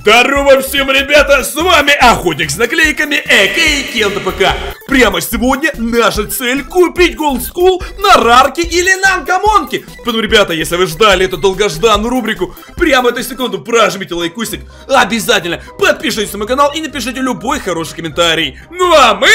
Здорово всем, ребята, с вами Охотник с наклейками, а.к.а. KentoPK. Прямо сегодня наша цель купить Gold School на рарке или на анкомонке. Поэтому, ребята, если вы ждали эту долгожданную рубрику, прямо эту секунду прожмите лайкусик, обязательно подпишитесь на мой канал и напишите любой хороший комментарий. Ну а мы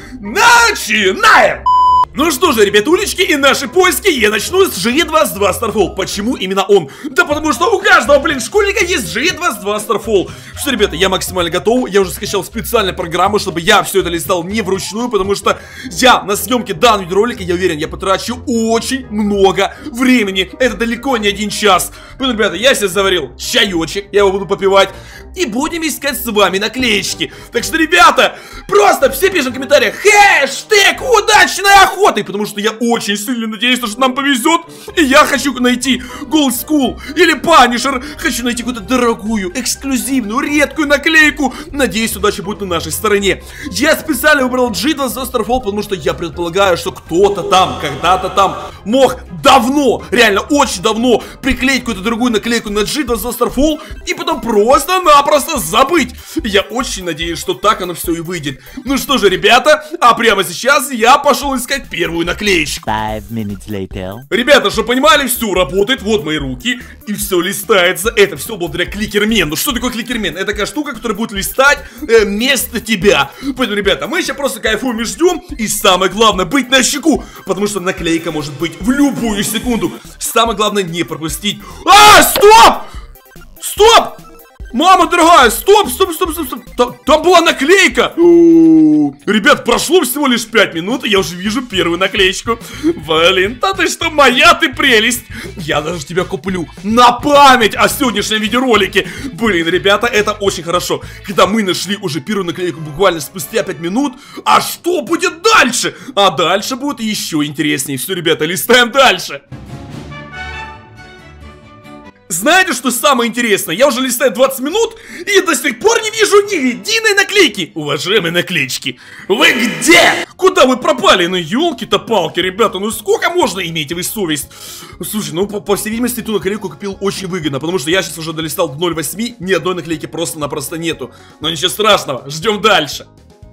начинаем! Ну что же, ребятулечки, и наши поиски я начну с GE22 Starfall. Почему именно он? Да потому что у каждого, блин, школьника есть GE22 Starfall. Что, ребята, я максимально готов. Я уже скачал специальную программу, чтобы я все это листал не вручную, потому что я на съемке данного видеоролика, я уверен, я потрачу очень много времени. Это далеко не 1 час. Поэтому, ребята, я себе заварил чаечек, я его буду попивать, и будем искать с вами наклеечки. Так что, ребята, просто все пишем в комментариях хэштег удачной охоты, потому что я очень сильно надеюсь, что нам повезет. И я хочу найти Gold School или Punisher. Хочу найти какую-то дорогую, эксклюзивную, редкую наклейку. Надеюсь, удача будет на нашей стороне. Я специально выбрал GE22 Starfall, потому что я предполагаю, что кто-то там, когда-то там мог давно, реально очень давно приклеить какую-то другую наклейку на GE22 Starfall и потом просто-напросто забыть. Я очень надеюсь, что так оно все и выйдет. Ну что же, ребята, а прямо сейчас я пошел искать первую наклеечку. 5 minutes later. Ребята, чтобы понимали, все работает. Вот мои руки, и все листается. Это все благодаря кликермену. Что такое кликермен? Это такая штука, которая будет листать вместо тебя. Поэтому, ребята, мы сейчас просто кайфуем и ждем. И самое главное, быть на чеку, потому что наклейка может быть в любую секунду. Самое главное, не пропустить. А, стоп! Стоп! Мама дорогая, стоп! Там была наклейка! Ребят, прошло всего лишь 5 минут, и я уже вижу первую наклеечку. Блин, да ты что, моя ты прелесть! Я даже тебя куплю на память о сегодняшнем видеоролике. Блин, ребята, это очень хорошо. Когда мы нашли уже первую наклейку буквально спустя 5 минут, а что будет дальше? А дальше будет еще интереснее. Все, ребята, листаем дальше. Знаете, что самое интересное? Я уже листаю 20 минут и до сих пор не вижу ни единой наклейки. Уважаемые наклеечки, вы где? Куда вы пропали? Ну елки-то палки, ребята, ну сколько можно, имейте вы совесть? Слушай, ну по всей видимости эту наклейку купил очень выгодно, потому что я сейчас уже долистал до 0.8, ни одной наклейки просто-напросто нету. Но ничего страшного, ждем дальше.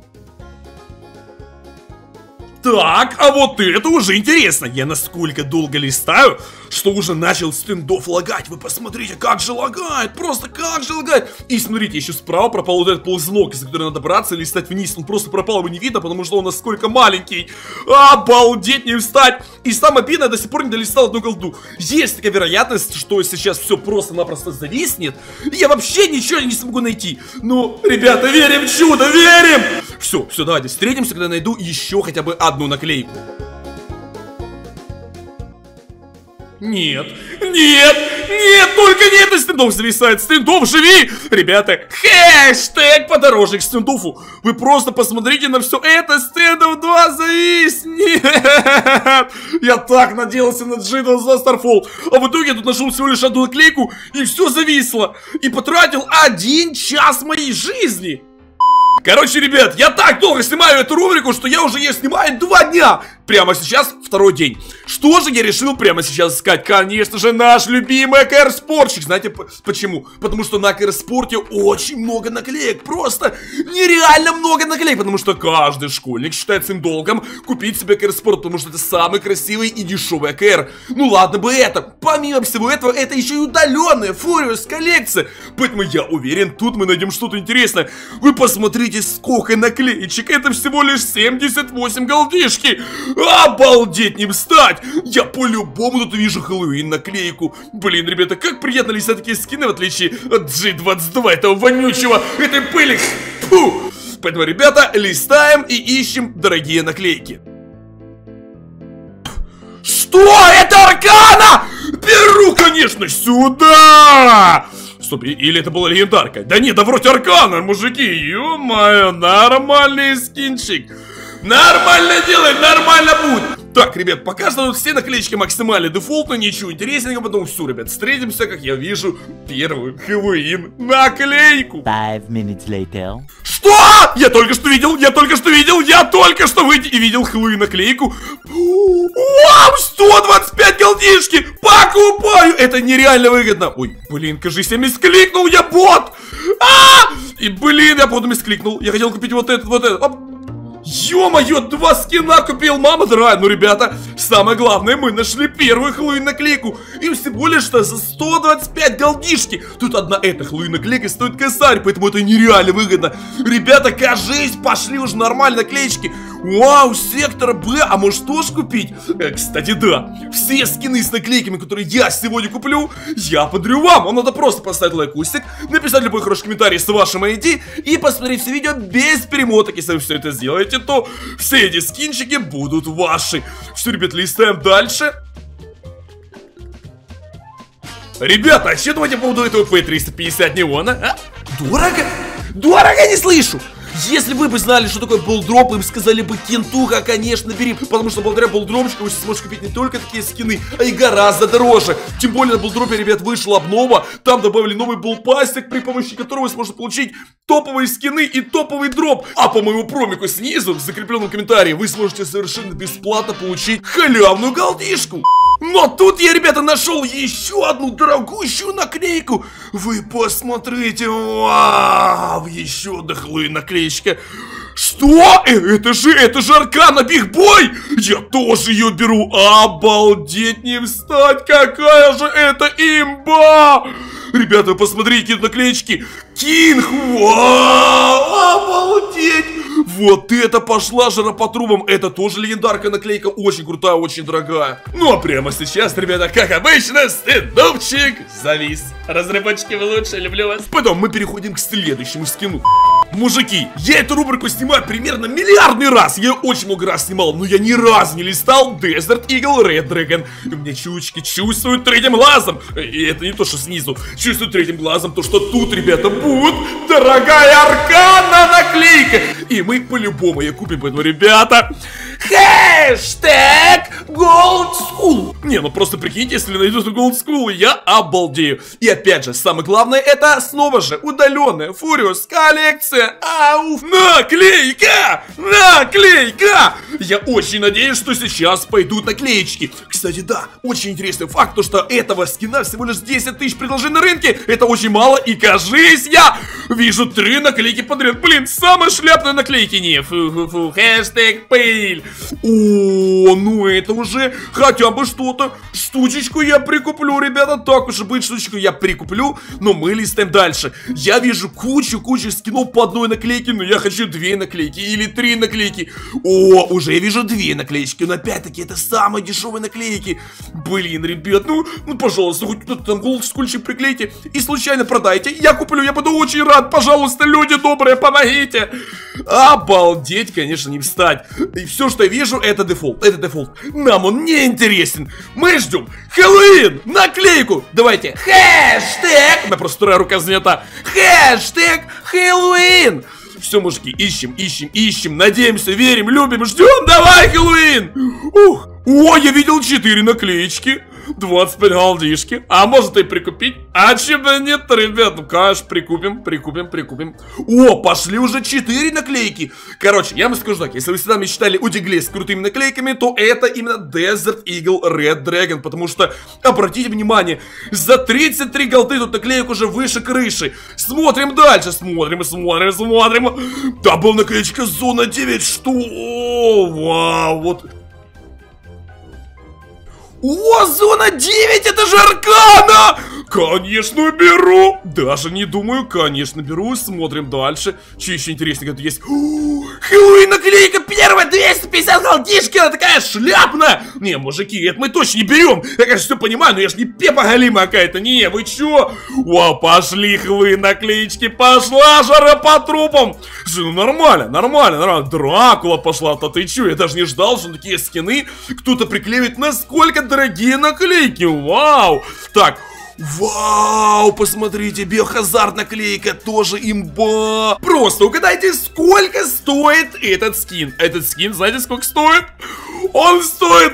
Так, а вот это уже интересно. Я насколько долго листаю, что уже начал стендов лагать. Вы посмотрите, как же лагает. Просто как же лагает. И смотрите, еще справа пропал вот этот ползунок, из-за которого надо браться и листать вниз. Он просто пропал, его не видно, потому что он насколько маленький. Обалдеть, не встать. И самое обидное, я до сих пор не долистал одну голду. Есть такая вероятность, что сейчас все просто-напросто зависнет. И я вообще ничего не смогу найти. Ну, ребята, верим в чудо, верим. Все, давайте встретимся, когда найду еще хотя бы одну наклейку. Нет, только не это. Стендов зависает, Стендов, живи! Ребята, хэштег подорожник Стендуфу. Вы просто посмотрите на все это. Стендов 2 завис. Нет, я так надеялся на GE22 Starfall, а в итоге я тут нашел всего лишь одну наклейку, и все зависло. И потратил 1 час моей жизни. Короче, ребят, я так долго снимаю эту рубрику, что я уже ее снимаю 2 дня. Прямо сейчас 2-й день. Что же я решил прямо сейчас искать? Конечно же, наш любимый АКР-спортчик. Знаете почему? Потому что на АКР-спорте очень много наклеек. Просто нереально много наклеек. Потому что каждый школьник считает своим долгом купить себе АКР-спорт, потому что это самый красивый и дешевый АКР. Ну ладно бы это. Помимо всего этого, это еще и удаленная Фуриус коллекция. Поэтому я уверен, тут мы найдем что-то интересное. Вы посмотрите, сколько наклеечек. Это всего лишь 78 голдишки. Обалдеть, не встать! Я по-любому тут вижу Хэллоуин наклейку. Блин, ребята, как приятно листать такие скины, в отличие от GE22, этого вонючего, этой пыли. Фу! Поэтому, ребята, листаем и ищем дорогие наклейки. Что? Это Аркана! Беру, конечно, сюда! Стоп, или это была легендарка? Да нет, да вроде Аркана, мужики, ё-моё, нормальный скинчик. Нормально делаем, нормально будет. Так, ребят, пока что тут все наклеечки максимально дефолтные, ничего интересненького, потом все, ребят, встретимся, как я вижу, первую Хэллоуин наклейку. 5 minutes later. Что? Я только что видел видел Хэллоуин наклейку. Вау, 125 голдишки, покупаю. Это нереально выгодно. Ой, блин, кажись, я мискликнул, я бот. наклейки. Блин, я походу мискликнул. Я хотел купить вот этот. Оп. Ё-моё, 2 скина купил, мама дорогая. Ну, ребята, самое главное, мы нашли первую Хэллоуин наклейку. И всего лишь что за 125 голдишки. Тут одна эта Хэллоуин наклейка стоит косарь, поэтому это нереально выгодно. Ребята, кажись, пошли уже нормальные наклеечки. Вау, сектор Б, а может тоже купить? Кстати, да, все скины с наклейками, которые я сегодня куплю, я подарю вам. Вам надо просто поставить лайкусик, написать любой хороший комментарий с вашим ID и посмотреть все видео без перемоток. Если вы все это сделаете, то все эти скинчики будут ваши. Все, ребят, листаем дальше. Ребята, а что думаете по поводу этого P350 неона? А? Дорого? Дорого, не слышу! Если вы бы знали, что такое болдроп, им сказали бы: Кентуха, конечно, бери. Потому что благодаря болдропчику вы сможете купить не только такие скины, а и гораздо дороже. Тем более на болдропе, ребят, вышла обнова. Там добавили новый болпастик, при помощи которого вы сможете получить топовые скины и топовый дроп. А по моему промику снизу, в закрепленном комментарии, вы сможете совершенно бесплатно получить халявную голдишку. Но тут я, ребята, нашел еще одну дорогущую наклейку. Вы посмотрите, вау, еще одна Хэллоуин наклеечка. Что? Это же Аркана Биг Бой! Я тоже ее беру. Обалдеть, не встать, какая же это имба! Ребята, посмотрите наклеечки. Кинг, вау, обалдеть! Вот это пошла жара по трубам. Это тоже легендарка наклейка, очень крутая, очень дорогая. Ну а прямо сейчас, ребята, как обычно, стендовчик завис. Разработчики, вы лучше, люблю вас. Потом мы переходим к следующему скину. Мужики, я эту рубрику снимаю примерно миллиардный раз. Я ее очень много раз снимал, но я ни разу не листал Desert Eagle Red Dragon. И у меня чучки чувствуют третьим глазом. И это не то, что снизу. Чувствуют третьим глазом то, что тут, ребята, будет дорогая Аркана наклейка. И мы по-любому ее купим, поэтому, ребята, хэштег Gold School. Не, ну просто прикиньте, если найдут Gold School, я обалдею. И опять же, самое главное, это снова же удаленная Furious коллекция. Ауф, наклейка! Наклейка! Я очень надеюсь, что сейчас пойдут наклеечки. Кстати, да, очень интересный факт, то что этого скина всего лишь 10 тысяч предложений на рынке. Это очень мало, и кажись, я вижу 3 наклейки подряд. Блин, самые шляпные наклейки. Не, фу-фу-фу, хэштег пыль. О, ну это уже хотя бы что-то. Штучечку я прикуплю, ребята. Так уж и быть, штучечку я прикуплю. Но мы листаем дальше. Я вижу кучу скинов по одной наклейке, но я хочу 2 наклейки или 3 наклейки. О, уже я вижу 2 наклеечки. Но опять-таки это самые дешевые наклейки. Блин, ребят, ну пожалуйста, хоть кто-то там голдскульчик приклейте и случайно продайте. Я куплю, я буду очень рад. Пожалуйста, люди добрые, помогите. Обалдеть, конечно, не встать. И все, что я вижу, это дефолт. Это дефолт. Нам он не интересен. Мы ждем Хэллоуин наклейку. Давайте. Хэштег. У меня просто вторая рука занята. Хэштег Хэллоуин. Все, мужики, ищем, надеемся, верим, любим, ждем. Давай, Хэллоуин. Ух. О, я видел 4 наклеечки. 25 голдишки. А может и прикупить? А че бы нет, ребят? Ну, конечно, прикупим. О, пошли уже 4 наклейки. Короче, я вам скажу так. Если вы всегда мечтали о дигле с крутыми наклейками, то это именно Desert Eagle Red Dragon. Потому что, обратите внимание, за 33 голды тут наклеек уже выше крыши. Смотрим дальше. Смотрим. Да, была наклеечка Зона 9. Что? Вау, вот. О, Зона 9, это же Аркана! Конечно, беру! Даже не думаю, конечно, беру. Смотрим дальше. Что еще интересненько тут есть? Хэллоуин наклейка первая, 250 голдишки, она такая шляпная! Не, мужики, это мы точно не берем. Я, конечно, все понимаю, но я же не Пепа Галима какая-то. Не, вы че? Вау, пошли Хэллоуин наклеечки, пошла жара по трупам. Ну, нормально. Дракула пошла-то, ты че? Я даже не ждал, что такие скины кто-то приклеивает. Насколько дорогие наклейки, вау! Так, вау, посмотрите, биохазард наклейка, тоже имба. Просто угадайте, сколько стоит этот скин. Этот скин, знаете, сколько стоит? Он стоит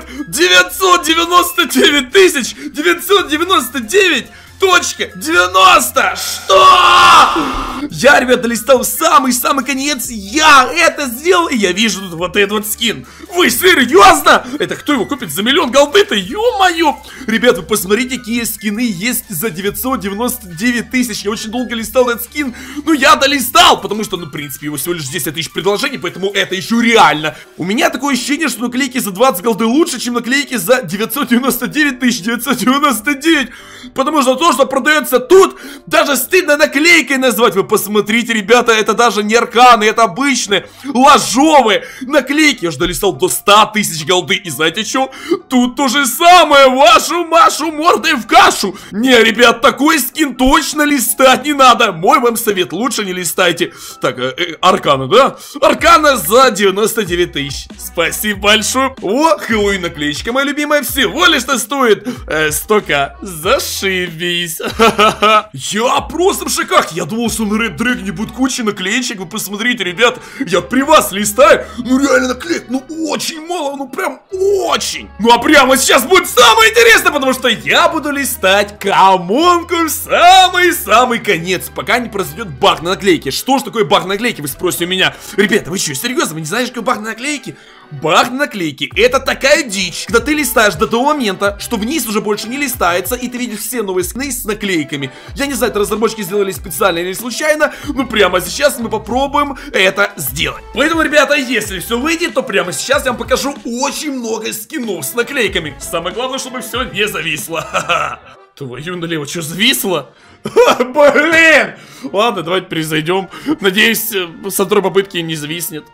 999 999.90. Что? Я, ребята, листал в самый-самый конец. Я это сделал, и я вижу тут вот этот вот скин. Вы серьезно? Это кто его купит за миллион голды-то? Ё-моё! Ребят, вы посмотрите, какие скины есть за 999 тысяч. Я очень долго листал этот скин. Ну, я долистал, потому что, ну, в принципе, его всего лишь 10 тысяч предложений, поэтому это еще реально. У меня такое ощущение, что наклейки за 20 голды лучше, чем наклейки за 999 999. Потому что то, что продается тут, даже стыдно наклейкой назвать. Вы посмотрите, ребята, это даже не арканы, это обычные ложовые наклейки. Я же долистал до 100 тысяч голды. И знаете что? Тут то же самое. Вашу Машу мордой в кашу. Не, ребят, такой скин точно листать не надо. Мой вам совет, лучше не листайте. Так, арканы, да? Аркана за 99 тысяч. Спасибо большое. О, Хэллоуин наклеечка моя любимая. Всего лишь-то стоит 100к. Зашибись. Я просто в шоках. Я думал, что на Red Dragon будет куча наклеечек. Вы посмотрите, ребят, я при вас листаю. Ну реально наклеек, ну очень мало, ну прям очень. Ну а прямо сейчас будет самое интересное, потому что я буду листать комонку в самый-самый конец, пока не произойдет баг на наклейке. Что ж такое баг на наклейке, вы спросите у меня. Ребята, вы что, серьезно, вы не знаете, что баг на наклейке? Баг на наклейке — это такая дичь, когда ты листаешь до того момента, что вниз уже больше не листается, и ты видишь все новые скины с наклейками. Я не знаю, это разработчики сделали специально или случайно, но прямо сейчас мы попробуем это сделать. Поэтому, ребята, если все выйдет, то прямо сейчас я вам покажу очень много скинов с наклейками. Самое главное, чтобы все не зависло. Твою налево, что зависло? Блин! Ладно, давайте перезайдем. Надеюсь, со второй попытки не зависнет.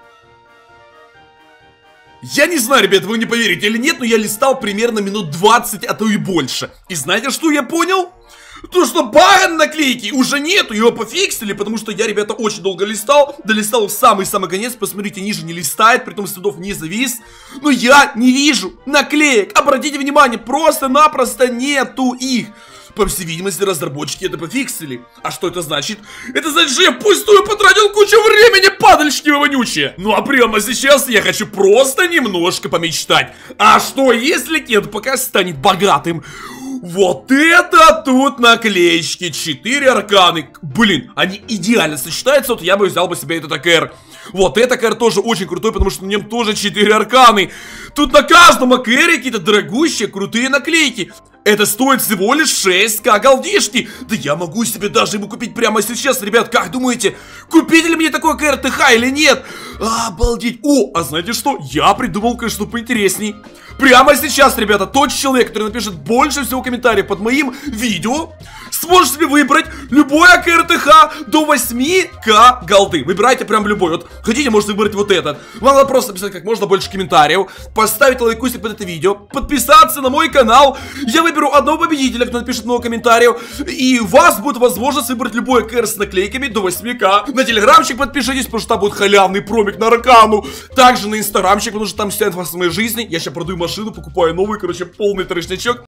Я не знаю, ребят, вы не поверите или нет, но я листал примерно минут 20, а то и больше. И знаете, что я понял? То, что бага на наклейки уже нету, его пофиксили, потому что я, ребята, очень долго листал, долистал в самый-самый конец, посмотрите, ниже не листает, притом следов не завис. Но я не вижу наклеек, обратите внимание, просто-напросто нету их. По всей видимости, разработчики это пофиксили. А что это значит? Это значит, что я пустую потратил кучу времени, падальщики вы вонючие. Ну а прямо сейчас я хочу просто немножко помечтать. А что, если Кент пока станет богатым? Вот это тут наклеечки, 4 арканы. Блин, они идеально сочетаются, вот я бы взял бы себе этот АКР. Вот это АКР тоже очень крутой, потому что на нем тоже 4 арканы. Тут на каждом АКРе какие-то дорогущие, крутые наклейки. Это стоит всего лишь 6к голдишки. Да я могу себе даже его купить прямо сейчас, ребят. Как думаете, купить ли мне такой КРТХ или нет? Обалдеть. О, а знаете что? Я придумал кое-что поинтересней. Прямо сейчас, ребята, тот человек, который напишет больше всего комментариев под моим видео, сможет себе выбрать любой КРТХ до 8к голды. Выбирайте прям любой. Вот хотите, можете выбрать вот этот. Вам надо просто написать как можно больше комментариев, поставить лайкусик под это видео, подписаться на мой канал. Я выберу одного победителя, кто напишет много комментариев, и у вас будет возможность выбрать любой КР с наклейками до 8к. На телеграмчик подпишитесь, потому что там будет халявный промик на аркану. Также на инстаграмчик, потому что там вся информация о моей жизни. Я сейчас продаю машину, покупаю новую, короче, полный трешнячок.